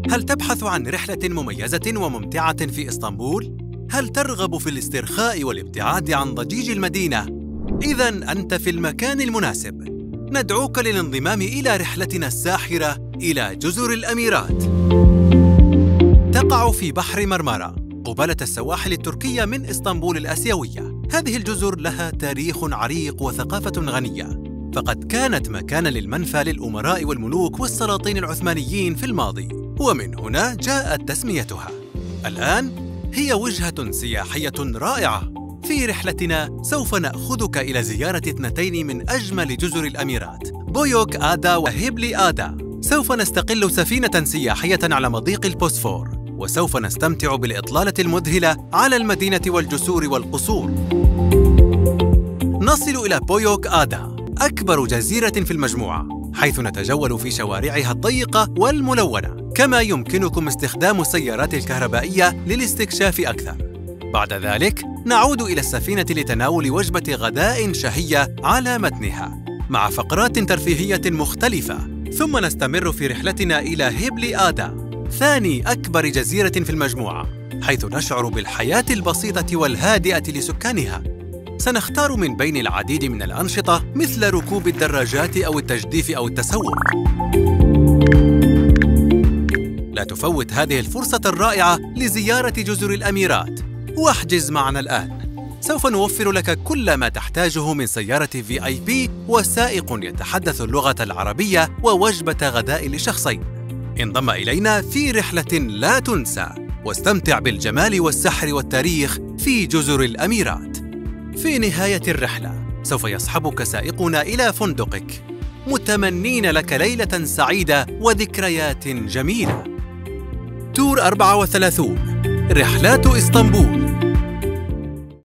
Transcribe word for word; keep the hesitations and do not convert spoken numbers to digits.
هل تبحث عن رحلة مميزة وممتعة في إسطنبول؟ هل ترغب في الاسترخاء والابتعاد عن ضجيج المدينة؟ إذن أنت في المكان المناسب. ندعوك للانضمام إلى رحلتنا الساحرة إلى جزر الأميرات. تقع في بحر مرمارا قبالة السواحل التركية من إسطنبول الآسيوية. هذه الجزر لها تاريخ عريق وثقافة غنية، فقد كانت مكاناً للمنفى للأمراء والملوك والسلاطين العثمانيين في الماضي، ومن هنا جاءت تسميتها. الآن هي وجهة سياحية رائعة. في رحلتنا سوف نأخذك إلى زيارة اثنتين من أجمل جزر الأميرات، بويوك آدا وهيبلي آدا. سوف نستقل سفينة سياحية على مضيق البوسفور، وسوف نستمتع بالإطلالة المذهلة على المدينة والجسور والقصور. نصل إلى بويوك آدا، أكبر جزيرة في المجموعة، حيث نتجول في شوارعها الضيقة والملونة، كما يمكنكم استخدام السيارات الكهربائية للاستكشاف أكثر. بعد ذلك نعود إلى السفينة لتناول وجبة غداء شهية على متنها، مع فقرات ترفيهية مختلفة، ثم نستمر في رحلتنا إلى هيبلي آدا، ثاني أكبر جزيرة في المجموعة، حيث نشعر بالحياة البسيطة والهادئة لسكانها. سنختار من بين العديد من الأنشطة مثل ركوب الدراجات أو التجديف أو التسوق. لا تفوت هذه الفرصة الرائعة لزيارة جزر الأميرات، واحجز معنا الآن. سوف نوفر لك كل ما تحتاجه من سيارة في آي بي وسائق يتحدث اللغة العربية ووجبة غداء لشخصين. انضم إلينا في رحلة لا تنسى، واستمتع بالجمال والسحر والتاريخ في جزر الأميرات. في نهاية الرحلة سوف يصحبك سائقنا إلى فندقك، متمنين لك ليلة سعيدة وذكريات جميلة. تور أربعة وثلاثين، رحلات إسطنبول.